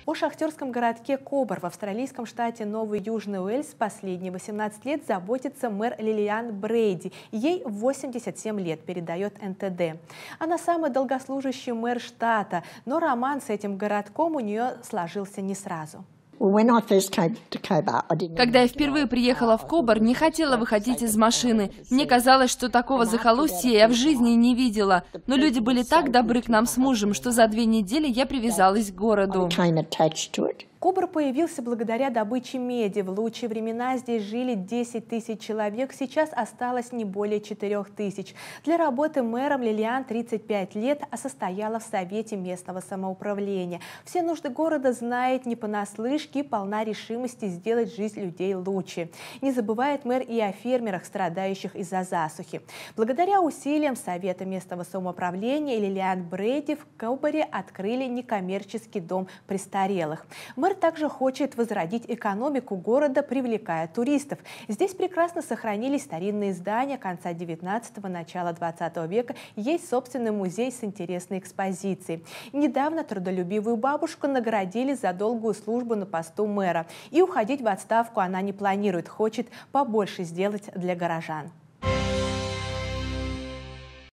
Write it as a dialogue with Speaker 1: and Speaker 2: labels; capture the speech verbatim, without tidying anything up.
Speaker 1: О шахтерском городке Кобар в австралийском штате Новый Южный Уэльс последние восемнадцать лет заботится мэр Лилиан Брейди. Ей восемьдесят семь лет, передает эн тэ дэ. Она самый долгослужащий мэр штата, но роман с этим городком у нее сложился не сразу.
Speaker 2: Когда я впервые приехала в Кобар, не хотела выходить из машины. Мне казалось, что такого захолустья я в жизни не видела. Но люди были так добры к нам с мужем, что за две недели я привязалась к городу.
Speaker 1: Кобар появился благодаря добыче меди. В лучшие времена здесь жили десять тысяч человек, сейчас осталось не более четырёх тысяч. Для работы мэром Лилиан тридцать пять лет, а состояла в Совете местного самоуправления. Все нужды города знает не понаслышке, полна решимости сделать жизнь людей лучше. Не забывает мэр и о фермерах, страдающих из-за засухи. Благодаря усилиям Совета местного самоуправления Лилиан Брейди в Кобаре открыли некоммерческий дом престарелых. Мэр также хочет возродить экономику города, привлекая туристов. Здесь прекрасно сохранились старинные здания конца девятнадцатого – начала двадцатого века. Есть собственный музей с интересной экспозицией. Недавно трудолюбивую бабушку наградили за долгую службу на посту мэра. И уходить в отставку она не планирует, хочет побольше сделать для горожан.